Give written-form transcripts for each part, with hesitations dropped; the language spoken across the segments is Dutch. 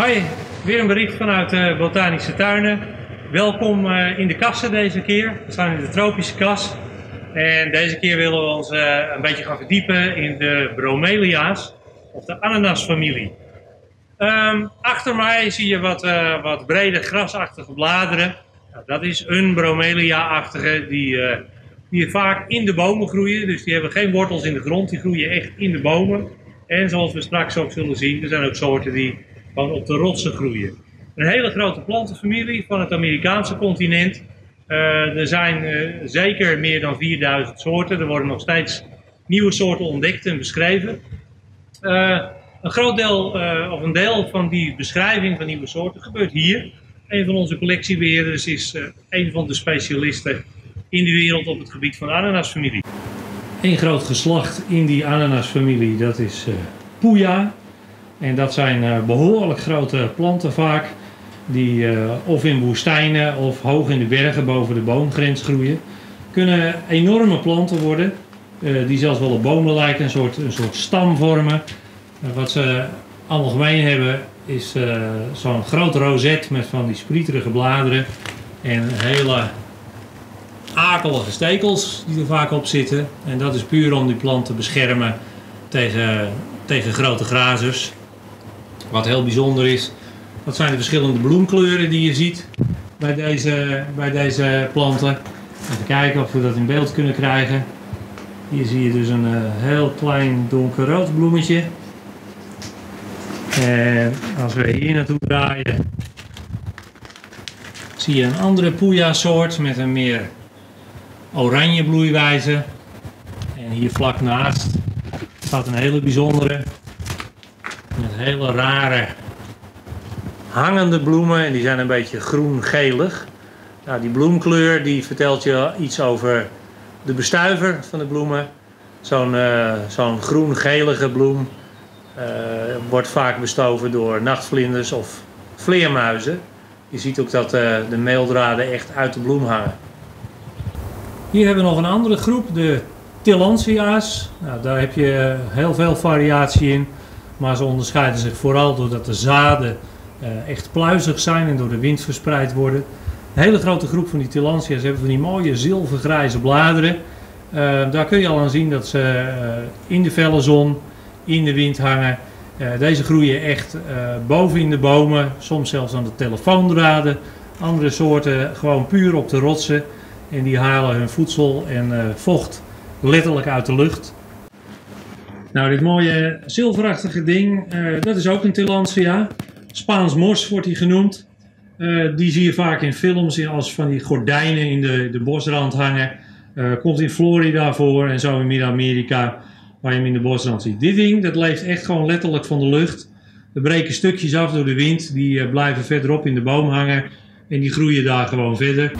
Hoi, weer een bericht vanuit Botanische Tuinen. Welkom in de kassen deze keer. We staan in de tropische kas. En deze keer willen we ons een beetje gaan verdiepen in de bromelia's, of de ananasfamilie. Achter mij zie je wat brede grasachtige bladeren. Nou, dat is een bromelia-achtige die vaak in de bomen groeien. Dus die hebben geen wortels in de grond, die groeien echt in de bomen. En zoals we straks ook zullen zien, er zijn ook soorten die gewoon op de rotsen groeien. Een hele grote plantenfamilie van het Amerikaanse continent. Er zijn zeker meer dan 4000 soorten. Er worden nog steeds nieuwe soorten ontdekt en beschreven. Een groot deel, of een deel van die beschrijving van nieuwe soorten gebeurt hier. Een van onze collectiebeheerders is een van de specialisten in de wereld op het gebied van de ananasfamilie. Eén groot geslacht in die ananasfamilie, dat is Puya. En dat zijn behoorlijk grote planten vaak, die of in woestijnen of hoog in de bergen boven de boomgrens groeien. Kunnen enorme planten worden, die zelfs wel op bomen lijken, een soort stam vormen. Wat ze allemaal gemeen hebben is zo'n groot rozet met van die sprieterige bladeren en hele akelige stekels die er vaak op zitten. En dat is puur om die plant te beschermen tegen grote grazers. Wat heel bijzonder is, dat zijn de verschillende bloemkleuren die je ziet bij deze planten. Even kijken of we dat in beeld kunnen krijgen. Hier zie je dus een heel klein donkerrood bloemetje. En als we hier naartoe draaien, zie je een andere Puya soort met een meer oranje bloeiwijze. En hier vlak naast staat een hele bijzondere, met hele rare hangende bloemen, en die zijn een beetje groen-gelig. Nou, die bloemkleur die vertelt je iets over de bestuiver van de bloemen. Zo'n groen-gelige bloem wordt vaak bestoven door nachtvlinders of vleermuizen. Je ziet ook dat de meeldraden echt uit de bloem hangen. Hier hebben we nog een andere groep, de Tillandsia's. Nou, daar heb je heel veel variatie in, maar ze onderscheiden zich vooral doordat de zaden echt pluizig zijn en door de wind verspreid worden. Een hele grote groep van die Tillandsia's hebben van die mooie zilvergrijze bladeren. Daar kun je al aan zien dat ze in de felle zon, in de wind hangen. Deze groeien echt boven in de bomen, soms zelfs aan de telefoondraden. Andere soorten gewoon puur op de rotsen. En die halen hun voedsel en vocht letterlijk uit de lucht. Nou, dit mooie zilverachtige ding, dat is ook een Tillandsia. Spaans mos wordt die genoemd. Die zie je vaak in films als van die gordijnen in de bosrand hangen. Komt in Florida voor en zo in Midden-Amerika, waar je hem in de bosrand ziet. Dit ding, dat leeft echt gewoon letterlijk van de lucht. Er breken stukjes af door de wind, die blijven verderop in de boom hangen en die groeien daar gewoon verder.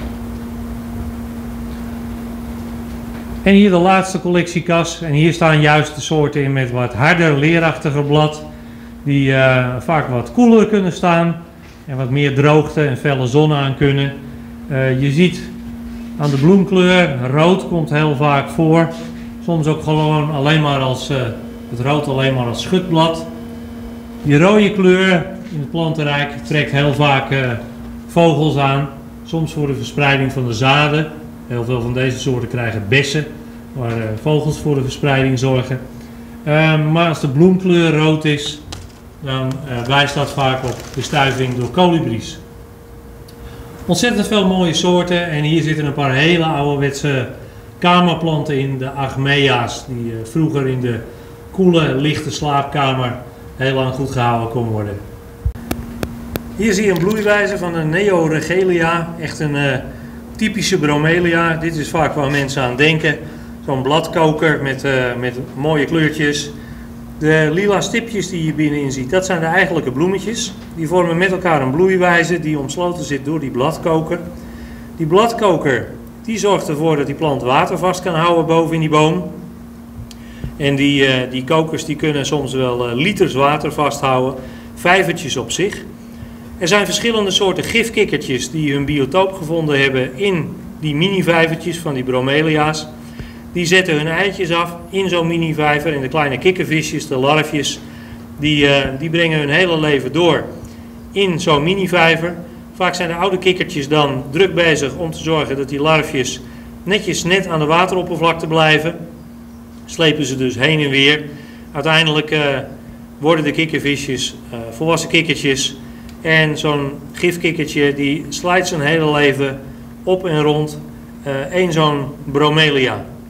En hier de laatste collectiekas. En hier staan juist de soorten in met wat harder, leerachtiger blad. Die vaak wat koeler kunnen staan. En wat meer droogte en felle zon aan kunnen. Je ziet aan de bloemkleur, rood komt heel vaak voor. Soms ook gewoon alleen maar het rood alleen maar als schutblad. Die rode kleur in het plantenrijk trekt heel vaak vogels aan. Soms voor de verspreiding van de zaden. Heel veel van deze soorten krijgen bessen, waar vogels voor de verspreiding zorgen. Maar als de bloemkleur rood is, dan wijst dat vaak op bestuiving door kolibries. Ontzettend veel mooie soorten, en hier zitten een paar hele ouderwetse kamerplanten in, de Agmea's, die vroeger in de koele, lichte slaapkamer heel lang goed gehouden kon worden. Hier zie je een bloeiwijze van een Neoregelia, echt een typische bromelia. Dit is vaak waar mensen aan denken. Zo'n bladkoker met mooie kleurtjes. De lila stipjes die je binnenin ziet, dat zijn de eigenlijke bloemetjes. Die vormen met elkaar een bloeiwijze die omsloten zit door die bladkoker. Die bladkoker die zorgt ervoor dat die plant water vast kan houden boven in die boom. En die kokers die kunnen soms wel liters water vasthouden, vijvertjes op zich. Er zijn verschillende soorten gifkikkertjes die hun biotoop gevonden hebben in die mini-vijvertjes van die bromelia's. Die zetten hun eitjes af in zo'n mini-vijver en de kleine kikkervisjes, de larfjes, die brengen hun hele leven door in zo'n mini-vijver. Vaak zijn de oude kikkertjes dan druk bezig om te zorgen dat die larfjes netjes net aan de wateroppervlakte blijven. Slepen ze dus heen en weer. Uiteindelijk worden de kikkervisjes volwassen kikkertjes. En zo'n gifkikkertje die slijt zijn hele leven op en rond één zo'n bromelia.